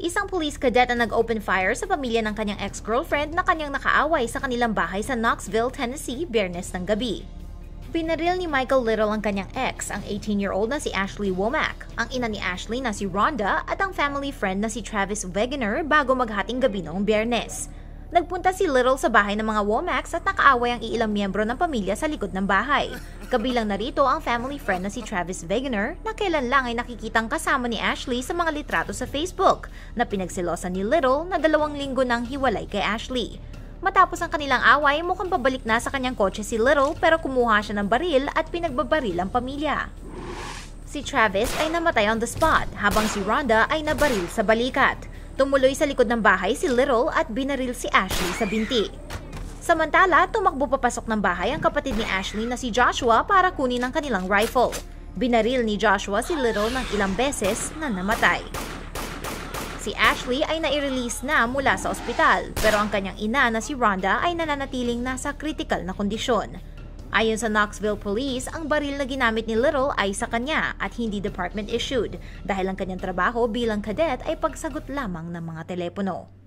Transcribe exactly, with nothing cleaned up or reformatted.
Isang police cadet ang nag-open fire sa pamilya ng kanyang ex-girlfriend na kanyang nakaaway sa kanilang bahay sa Knoxville, Tennessee, Biyernes ng gabi. Pinaril ni Michael Little ang kanyang ex, ang eighteen-year-old na si Ashley Womack, ang ina ni Ashley na si Rhonda at ang family friend na si Travis Wegener bago maghating gabi noong Biyernes. Nagpunta si Little sa bahay ng mga Womacks at nakaaway ang iilang miyembro ng pamilya sa likod ng bahay. Kabilang narito ang family friend na si Travis Wegener na kailan lang ay nakikitang kasama ni Ashley sa mga litrato sa Facebook na pinagsilosan ni Little na dalawang linggo nang hiwalay kay Ashley. Matapos ang kanilang away, mukhang pabalik na sa kanyang kotse si Little pero kumuha siya ng baril at pinagbabaril ang pamilya. Si Travis ay namatay on the spot habang si Rhonda ay nabaril sa balikat. Tumuloy sa likod ng bahay si Little at binaril si Ashley sa binti. Samantala, tumakbo papasok ng bahay ang kapatid ni Ashley na si Joshua para kunin ang kanilang rifle. Binaril ni Joshua si Little ng ilang beses na namatay. Si Ashley ay nai-release na mula sa ospital pero ang kanyang ina na si Rhonda ay nananatiling nasa critical na kondisyon. Ayon sa Knoxville Police, ang baril na ginamit ni Little ay sa kanya at hindi department issued dahil ang kanyang trabaho bilang cadet ay pagsagot lamang ng mga telepono.